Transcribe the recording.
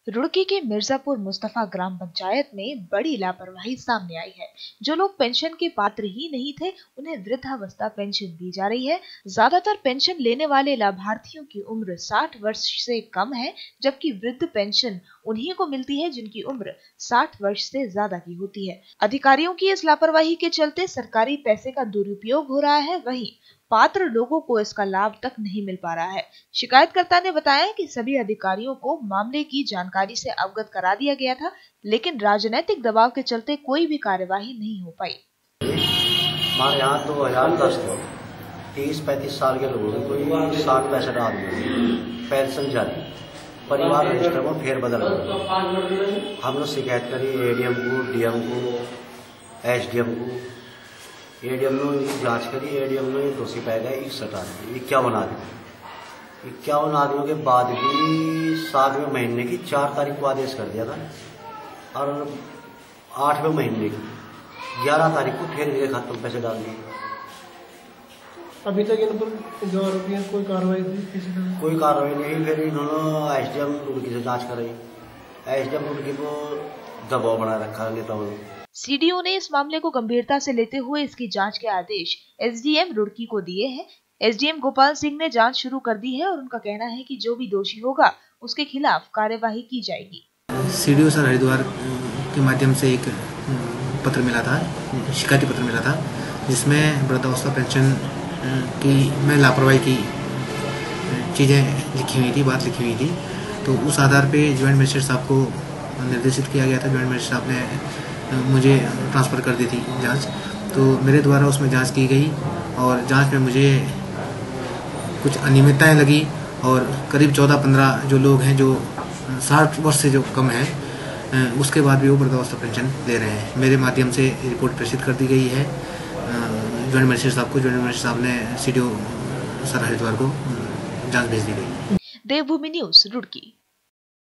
रुड़की के मिर्जापुर मुस्तफा ग्राम पंचायत में बड़ी लापरवाही सामने आई है। जो लोग पेंशन के पात्र ही नहीं थे, उन्हें वृद्धावस्था पेंशन दी जा रही है। ज्यादातर पेंशन लेने वाले लाभार्थियों की उम्र 60 वर्ष से कम है, जबकि वृद्ध पेंशन उन्हीं को मिलती है जिनकी उम्र 60 वर्ष से ज्यादा की होती है। अधिकारियों की इस लापरवाही के चलते सरकारी पैसे का दुरुपयोग हो रहा है, वहीं पात्र लोगों को इसका लाभ तक नहीं मिल पा रहा है। शिकायतकर्ता ने बताया कि सभी अधिकारियों को मामले की जानकारी से अवगत करा दिया गया था, लेकिन राजनीतिक दबाव के चलते कोई भी कार्यवाही नहीं हो पाई। हमारे यहाँ 2010 में 30-35 साल के लोगों को कोई 60-65 आदमी पेंशन जारी, परिवार रजिस्टर में फेरबदल कर हम लोग शिकायत करी एडीएम को, डीएम को, एसडीएम को। एडीएम ने जांच करी, एडीएम ने दोषी पाया गया 51 आदमी। 51 आदमियों के बाद भी 7वें महीने की 4 तारीख को आदेश कर दिया था और 8वें महीने की 11 तारीख को फिर इनके खाते में पैसे डाल दिए। अभी तक इन पर जो आरोपी है कोई कार्रवाई नहीं, कोई कार्रवाई नहीं। फिर इन्होंने एसडीएम रुड़की से जांच कराई, एसडीएम रुड़की को दबाव बना रखा नेताओं ने। सीडीओ ने इस मामले को गंभीरता से लेते हुए इसकी जांच के आदेश एसडीएम रुड़की को दिए हैं। एसडीएम गोपाल सिंह ने जांच शुरू कर दी है और उनका कहना है कि जो भी दोषी होगा उसके खिलाफ कार्यवाही की जाएगी। सीडीओ सर हरिद्वार के माध्यम से एक पत्र मिला था, शिकायती पत्र मिला था, जिसमें वृद्धावस्था पेंशन की में लापरवाही की चीजें लिखी हुई थी, बात लिखी हुई थी। तो उस आधार पे ज्वाइंट मजिस्ट्रेट साहब को निर्देशित किया गया था। ज्वाइंट मजिस्ट्रेट साहब ने मुझे ट्रांसफ़र कर दी थी जांच। तो मेरे द्वारा उसमें जांच की गई और जांच में मुझे कुछ अनियमितताएं लगी और करीब 14-15 जो लोग हैं जो 60 वर्ष से जो कम हैं, उसके बाद भी वो वृद्धावस्था पेंशन ले रहे हैं। मेरे माध्यम से रिपोर्ट प्रेषित कर दी गई है ज्वाइंट मजिस्ट्रेट साहब को। ज्वाइंट मजिस्ट्रेट साहब ने सीडीओ सर हरिद्वार को जांच भेज दी गई। देवभूमि न्यूज़ रुड़की।